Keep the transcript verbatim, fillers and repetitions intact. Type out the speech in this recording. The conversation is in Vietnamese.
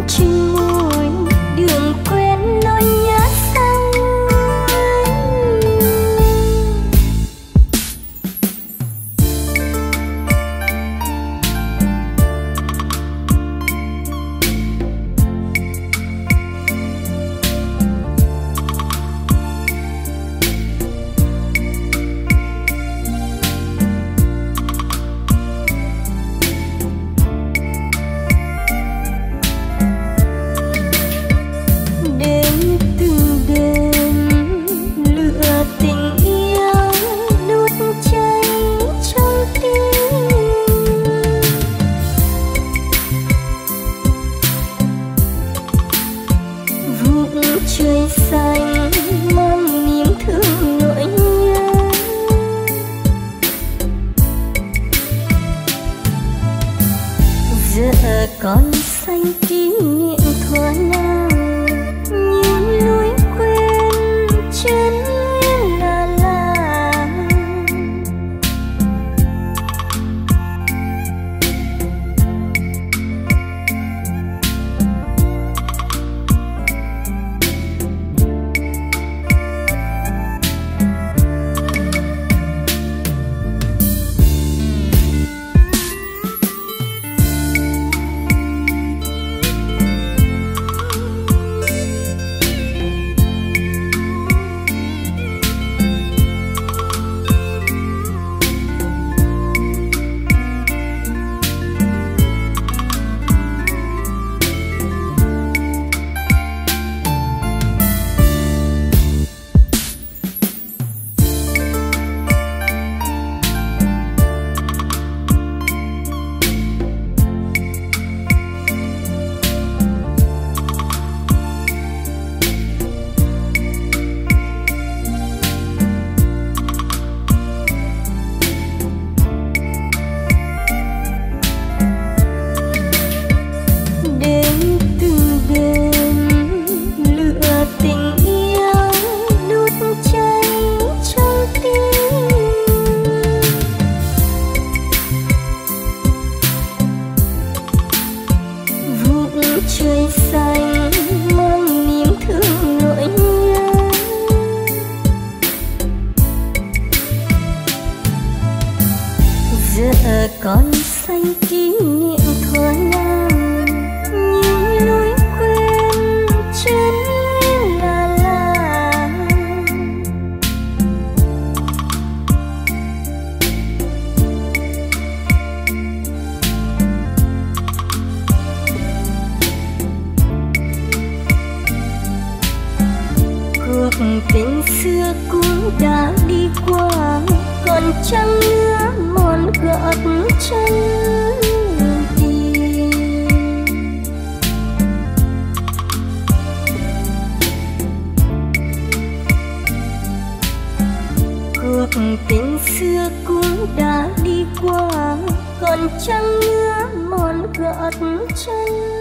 trên môi, đường quen nỗi nhớ say. Trời xanh mang niềm thương nỗi nhớ, giờ còn xanh kỷ niệm thuở nào, những lối quên chân nguyên là là. Trời xanh mang niềm thương nỗi nhớ, giờ còn xanh kỷ niệm thuở nào, những lối quên chân nguyên là là. Cuộc tình xưa cũng đã đi qua, còn chẳng nữa mòn gót chân đi. Cuộc tình xưa cũng đã đi qua, còn chẳng nữa mòn gót chân.